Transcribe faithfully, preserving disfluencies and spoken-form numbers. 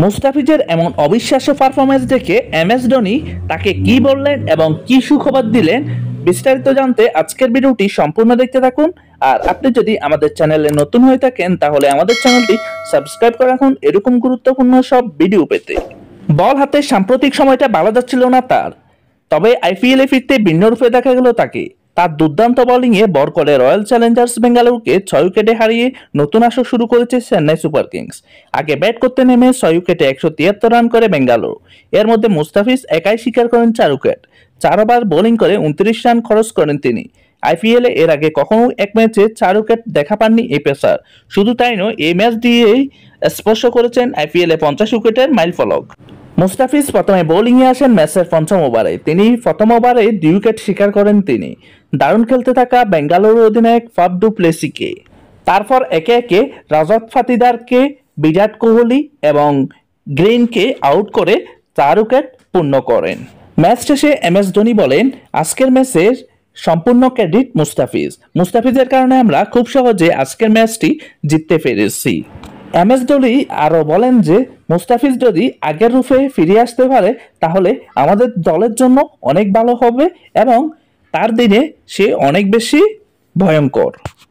মুস্তাফিজের এমন অবিশ্বাস্য পারফরম্যান্স দেখে এমএস ধোনি তাকে কি বললেন এবং কি সুখবর দিলেন বিস্তারিত জানতে আজকের ভিডিওটি সম্পূর্ণ দেখতে থাকুন। আর আপনি যদি আমাদের চ্যানেলে নতুন হয়ে থাকেন তাহলে আমাদের চ্যানেলটি সাবস্ক্রাইব করে রাখুন এরকম গুরুত্বপূর্ণ সব ভিডিও পেতে। বল হাতে সাম্প্রতিক সময়টা ভালো যাচ্ছিল না তার, তবে আইপিএলে ফিরতে ভিন্ন রূপে দেখা গেল তাকে। তার দুর্দান্ত বোলিংয়ে বর করে রয়্যাল চ্যালেঞ্জার্স বেঙ্গালুরুকে ছয় উইকেটে হারিয়ে নতুন আসর শুরু করেছে চেন্নাই সুপার কিংস। আগে ব্যাট করতে নেমে ছয় উইকেটে একশো তিয়াত্তর রান করে বেঙ্গালুরু। এর মধ্যে মুস্তাফিজ একাই শিকার করেন চার উইকেট। চার ওভার বোলিং করে উনত্রিশ রান খরচ করেন তিনি। আইপিএলে এর আগে কখনো এক ম্যাচে চার উইকেট দেখা পাননি এই পেসার। শুধু তাই নয়, এই ম্যাচ দিয়েই স্পর্শ করেছেন আইপিএলে পঞ্চাশ উইকেটের মাইলফলক। মুস্তাফিজ প্রথমে বোলিংয়ে আসেন ম্যাচের পঞ্চম ওভারে। তিনি প্রথম ওভারে দুই উইকেট শিকার করেন তিনি দারুণ খেলতে থাকা বেঙ্গালুরু অধিনায়ক ফাফ ডু প্লেসিকে। তারপর একে একে রাজত পাটিদারকে, বিরাট কোহলি এবং গ্রিনকে আউট করে চার উইকেট পূর্ণ করেন। ম্যাচ শেষে এমএস ধোনি বলেন, আজকের ম্যাচের সম্পূর্ণ ক্রেডিট মুস্তাফিজ। মুস্তাফিজের কারণে আমরা খুব সহজে আজকের ম্যাচটি জিততে পেরেছি। এমএস ধোনি আরও বলেন যে মুস্তাফিজ যদি আগের রূপে ফিরে আসতে পারে তাহলে আমাদের দলের জন্য অনেক ভালো হবে এবং তার দিনে সে অনেক বেশি ভয়ঙ্কর।